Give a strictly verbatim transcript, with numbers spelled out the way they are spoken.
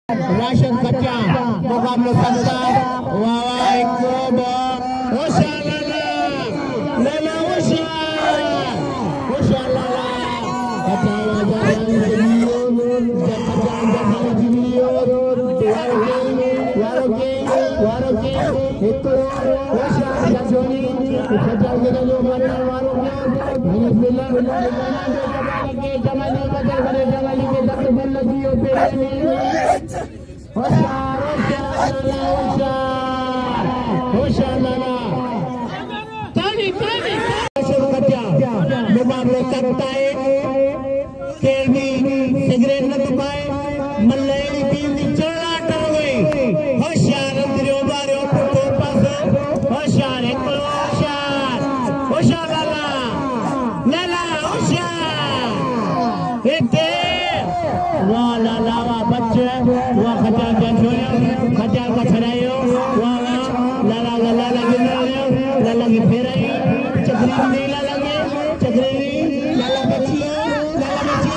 ration कच्चा मुकाबला संस्था वावा एक होशियार लाला लाला होशियार होशियार लाला कच्चा वाजा जियो कच्चा वाजा जियो वारो के वारो के एक होशियार जासोनी कच्चा वाजा जो मारे वारो के बिस्मिल्लाह के जमाने का करे जमाने के दस बल दियो पे होशियार होशियार होशियार लाला ताली ताली मुकाबले करता है केवी सिगरेट न दबाए मल्लेरी टीम की चढ़ा टल गई होशियार अंदर बारे तो पास होशियार एक होशियार होशियार लाला लाला होशियार एक वाह लाला वाह बच्चे वाह खचाल जोया खचाल का छरायो वाह वाह लाला लाला लगे लाला की फेराई चक्री नहीं लाला के चक्री लाला बचियो लाला बचियो